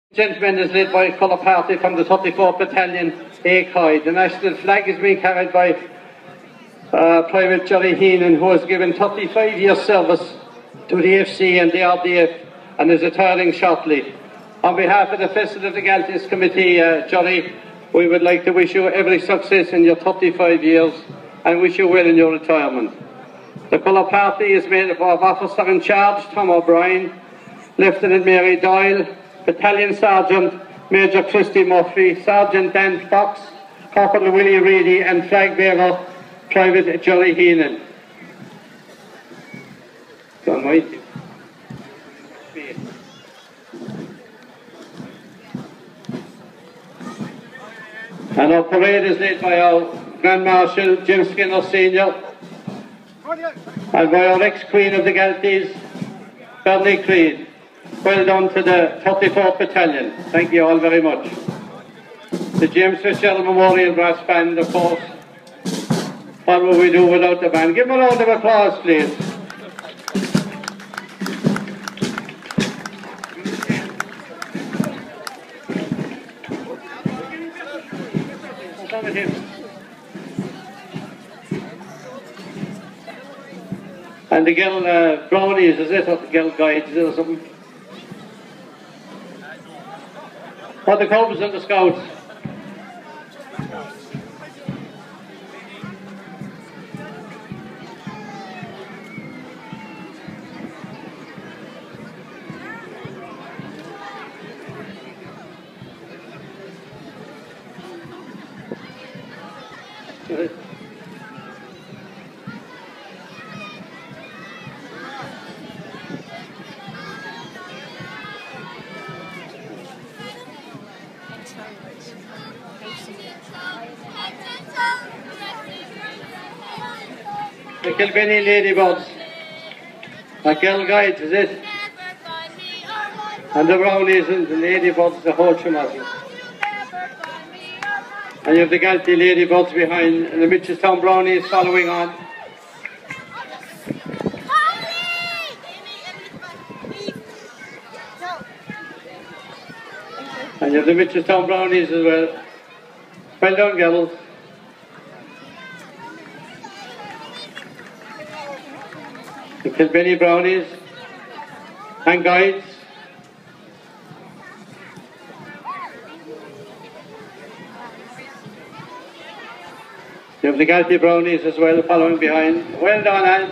Gentlemen is led by a colour party from the 34th Battalion, Aikoi. The national flag is being carried by Private Jerry Heenan, who has given 35 years service to the FC and the RDF and is retiring shortly. On behalf of the Festival of the Galties Committee, Jerry, we would like to wish you every success in your 35 years and wish you well in your retirement. The colour party is made up of Officer in Charge Tom O'Brien, Lieutenant Mary Doyle, Battalion Sergeant Major Christy Murphy, Sergeant Dan Fox, Corporal Willie Reedy and Flag Bearer Private Jerry Heenan. Done right. And our parade is led by our Grand Marshal Jim Skinner Senior and by our ex-Queen of the Galties, Bernie Creed. Well done to the 34th Battalion. Thank you all very much. The James Fitzgerald Memorial Brass Band, of course. What would we do without the band? Give them a round of applause, please. And the girl brownies, is it? Or the girl guides, or something? Or the Cubs and the Scouts? The Kilbenny Ladybirds. The girl guides, is it? And the brownies and the ladybirds, the whole shumazi. And you have the Galtee Ladybirds behind, and the Mitchelstown Brownies following on. And you have the Mitchelstown Brownies as well. Well done, girls. The Kilbenny Brownies and guides. You have the Galtee Brownies as well following behind. Well done, Anne.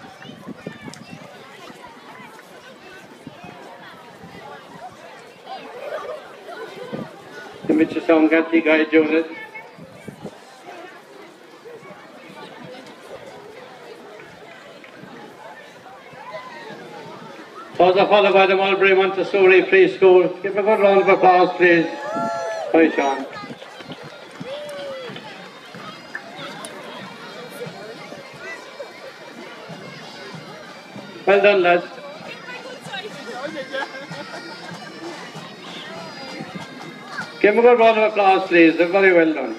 The Mitchelstown Galtee Guide Unit. Those are followed by the Mulberry Montessori Preschool. Give a good round of applause, please. Hi, Sean. Well done, lads. Give them a good round of applause, please. They're very well done.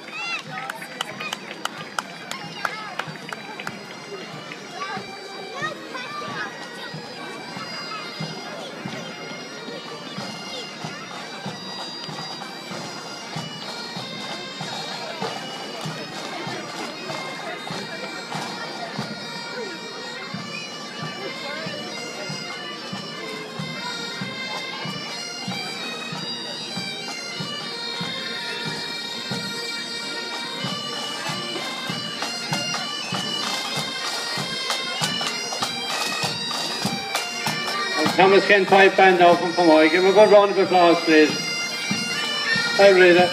Thomas Kent Pipe Band now from Pomoy. Give him a good round of applause, please. Hi, Rita.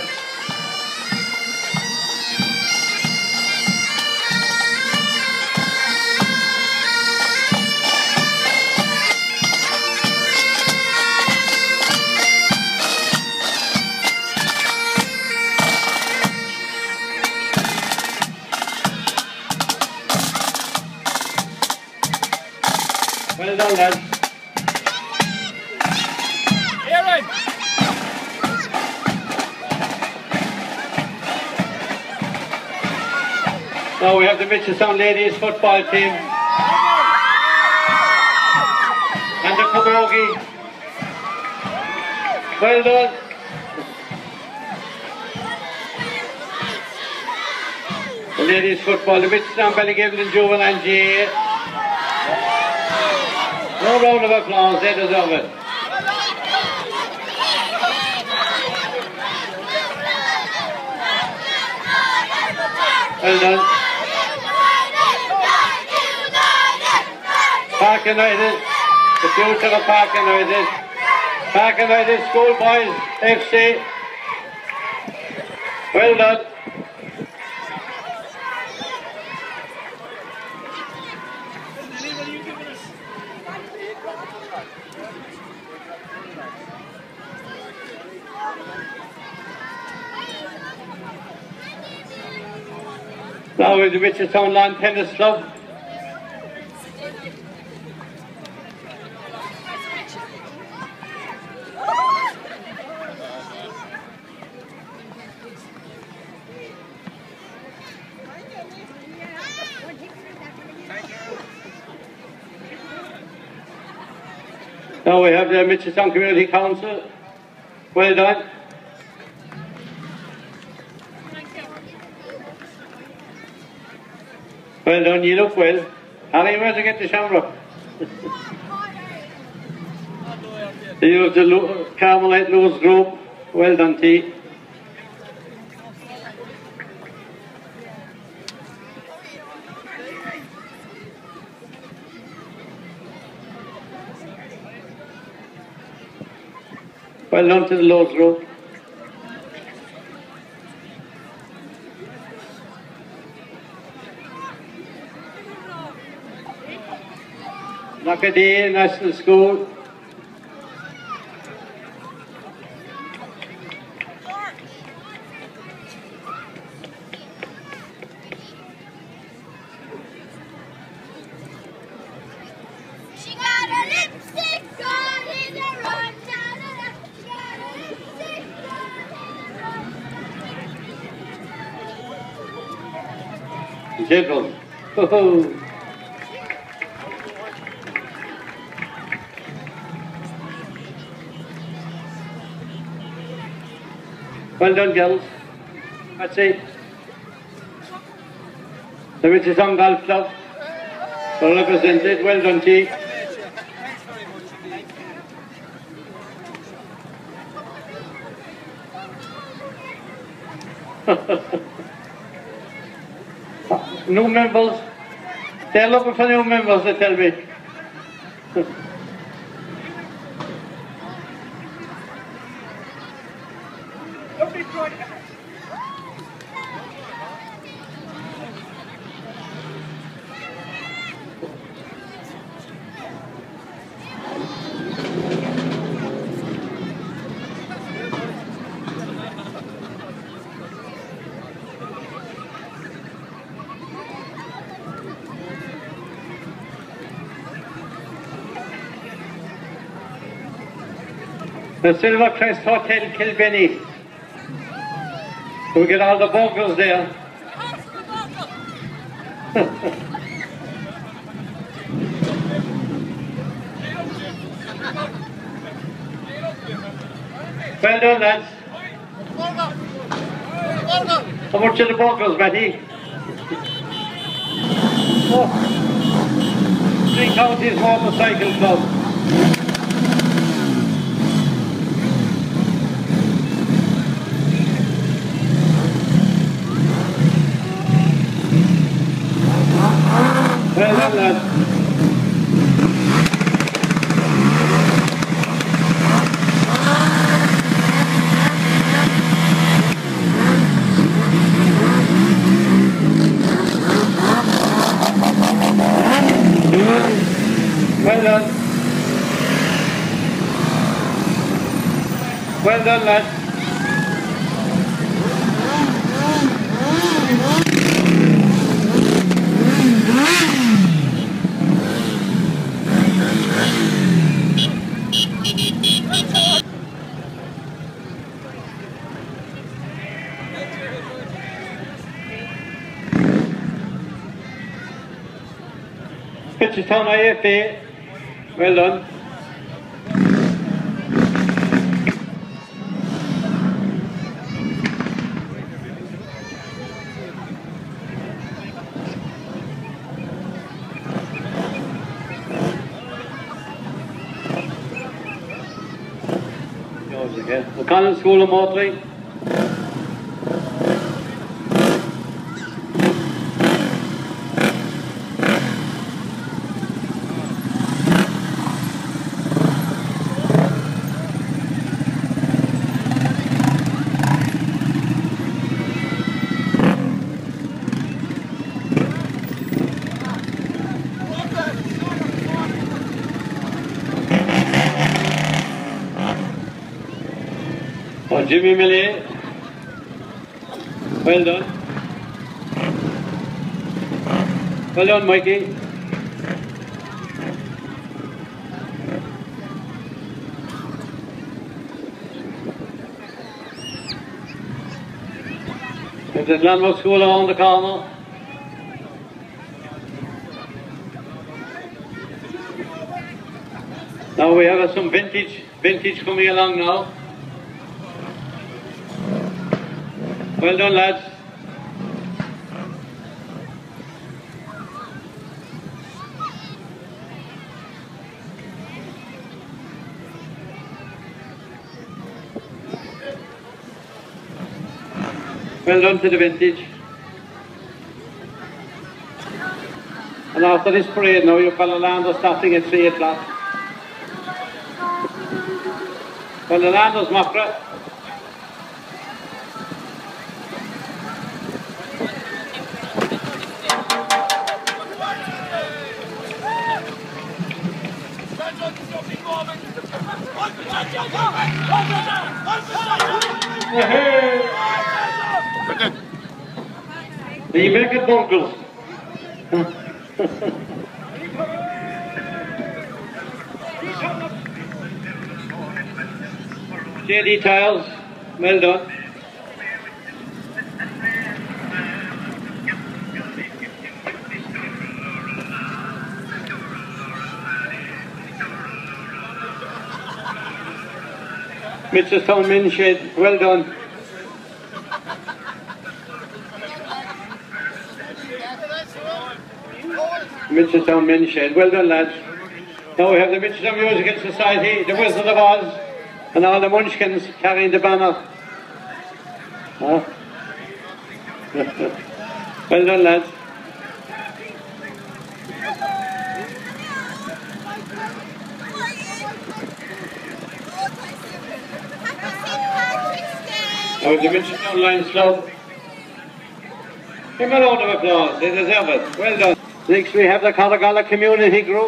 Well done, lads. Now we have the Mitchelstown Ladies football team and the Camogie Well done. The ladies football, the Mitchelstown Ballygiblin Juvenile GA. No round of applause, they deserve it. Well done. Park United, the future of Park United. Park United Schoolboys FC. Well done. Now with the Mitchelstown Lawn Tennis Club. Now we have the Mitchelstown Community Council. Well done. Well done, you look well. Harry, where'd you get the shamrock? You have the Carmelite Lewis group. Well done, T. Well done to the Lord's group. Lockadee National School. She got her lipstick on in the run. She got her lipstick on in the run. General. Oh. Well done, girls. That's it. The Mitchelstown Golf Club. Well represented. Well done, T. New members. They're looking for new members, they tell me. The Silver Crest Hotel, Kilbenny. We get all the burgers there. Well done, lads. How much are the burgers, Matty? Oh. 3 Counties Motorcycle Club. Well done, lads. Well done. Well done, lads. Mitchelstown IFA, well done. Okay. O'Connell School of Motley. Oh, Jimmy Millay. Well done. Well done, Mikey. There's the Glenmore School around the corner. Now we have some vintage coming along now. Well done, lads. Well done to the vintage. And after this parade now, you've got to land starting at 3 o'clock. Well, the landers Machra. You make it bunkers. JD Tiles, well done. Mitchelstown Men's Shed, well done. Mitchelstown Men's Shed, well done, lads. Now we have the Mitchelstown Musical Society, the Wizard of Oz, and all the munchkins carrying the banner. Huh? Well done, lads. Now the Mitchelstown Lions Club. Give them a round of applause, they deserve it. Well done. Next we have the Carragalla Community Group.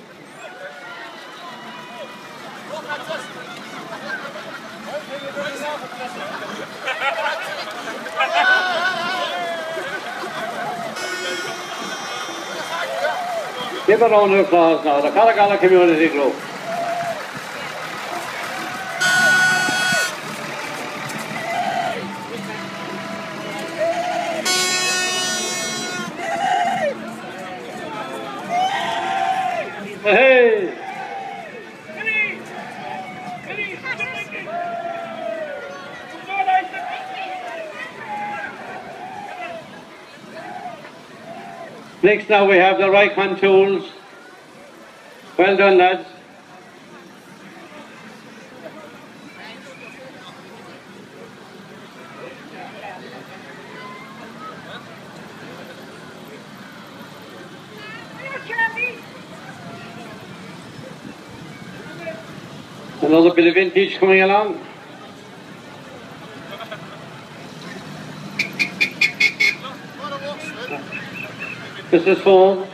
Give a round of applause now, the Carragalla Community Group. Hey! Next now we have the Rycon Tools. Well done, lads. Another bit of vintage coming along. This is for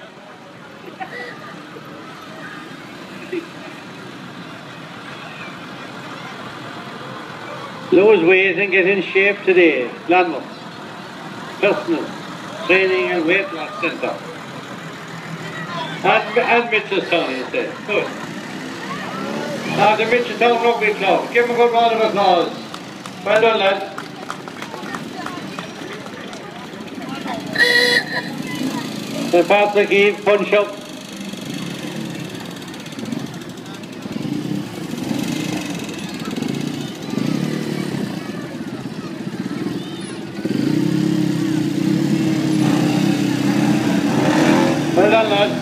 lose weight and get in shape today. Glenmore Personal Training and Weight Loss Centre. And Mitchelstown, you say. Good. Now the Mitchelstown Rugby Club. Give them a good round of applause. Well done, lads. The Patrick Eve Punch Up. Well done, lads.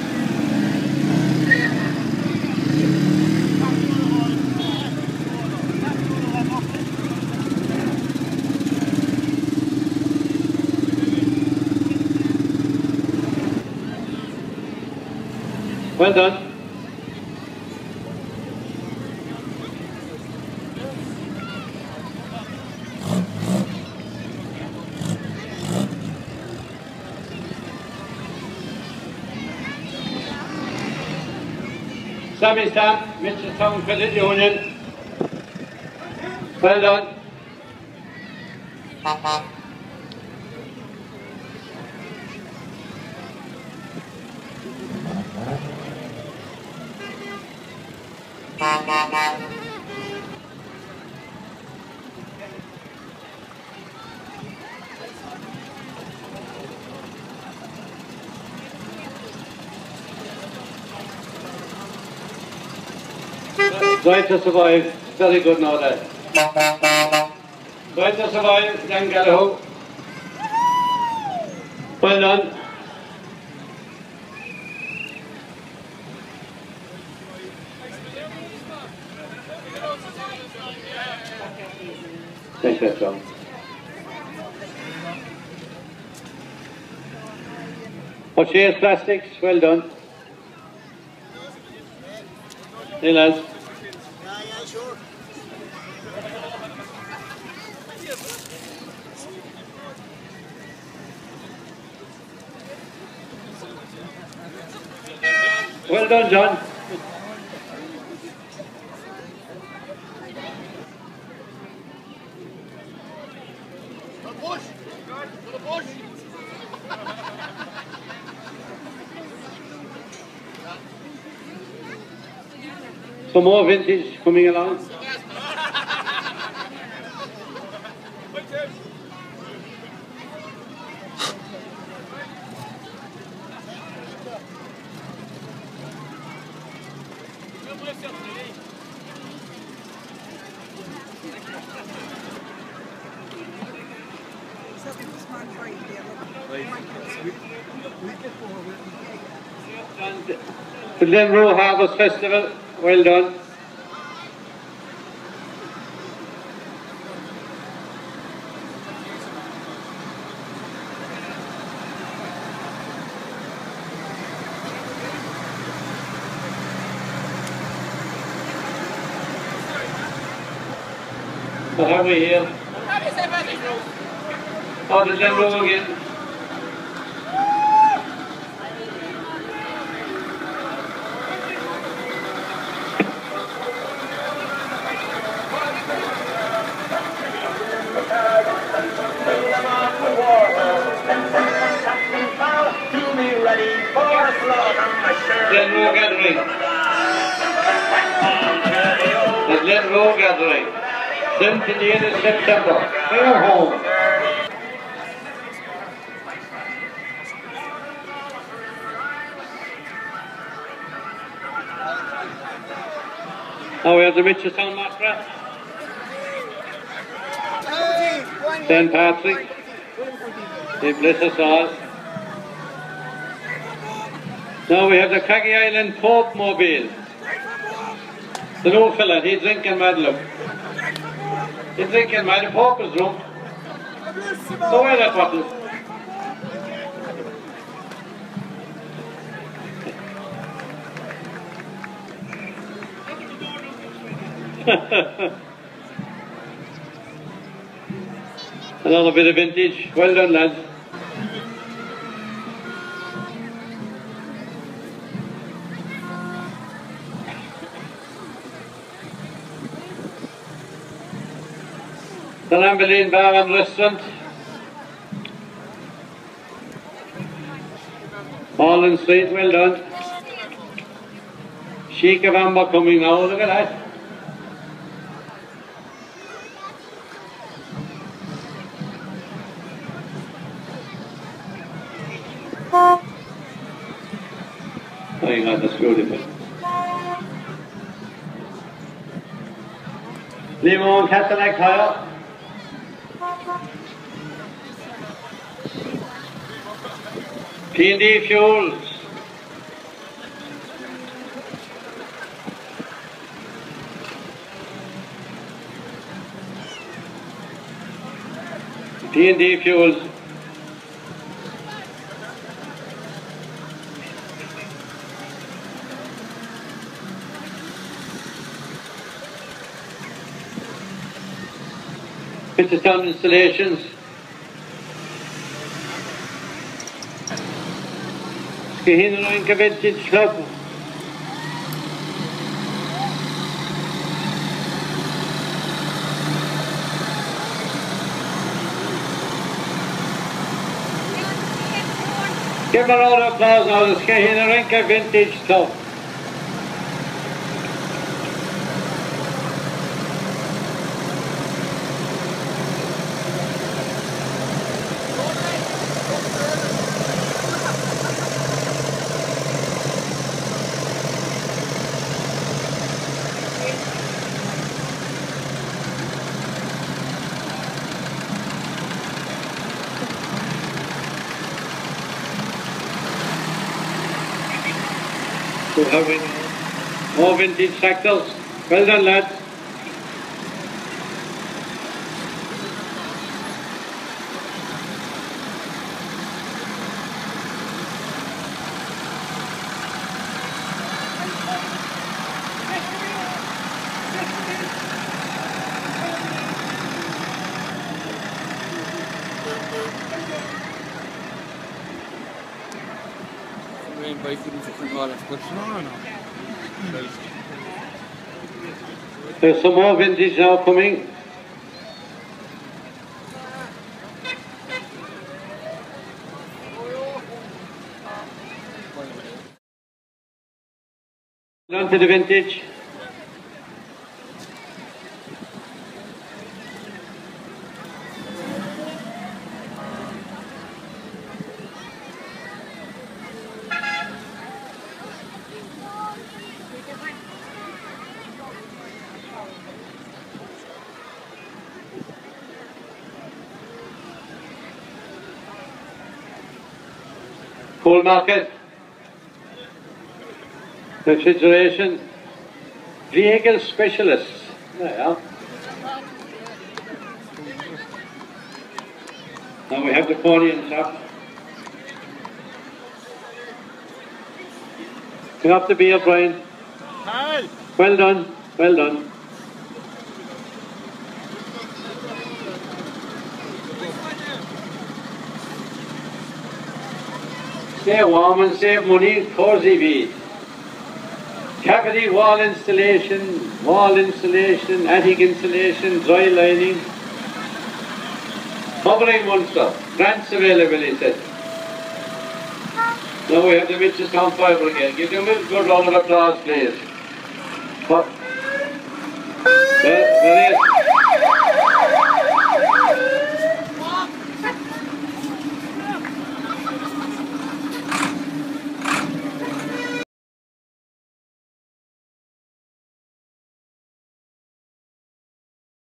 Well done. Sammy Stamp, Mitchelstown Credit Union. Well done. Right to survive, very good now that. Right to survive, young Gallagher. Well done. Take that, John. O'Shea's Plastics, well done. Hey lads. Yeah, sure. Well done, John. Push! Push! Some more vintage coming along. The Glenroe Harvest Festival, well done. What have we here? Oh, the Glenroe again. Glenroe Gathering. The Glenroe Gathering. 17th of September. Fair home. Now we have the Mitchelstown Masquerade. St. Patrick. They bless us all. Now we have the Craggy Island Pope Mobile. The new fella, he's drinking mad, look. He's drinking mad, the Pope is drunk. So where that bottle? Another bit of vintage. Well done, lads. The Lambeline Bar and Restaurant. Marlin Street, well done. Sheik of Amber coming now, look at that. Oh, you got the beautiful. Limon Catholic Hire. P&D Fuels. P&D Fuels. Mitchelstown Installations. Skeheen Vintage Club. Give a round of applause now to Skeheen Vintage Club. So having more vintage tractors. Well done, lads. There's some more vintage now coming. On to the vintage. Coal market, refrigeration, vehicle specialists. Yeah. Now we have the Korean shop. Come up the beer, Brian. Well done, well done. Stay warm and save money, Cozy Bead. Cavity wall installation, attic insulation, dry lining. Covering Munster, grants available, he said. Now we have the Mitchelstown Fire Brigade. Give them a good round of applause, please. There is